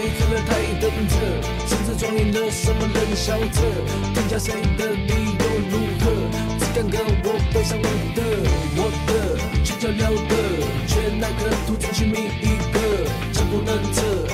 出了台灯侧，甚至装赢了什么人小策，天下谁的理由如何？只敢跟我背上我的去脚了的，却奈何徒自取命一个，枪不能测。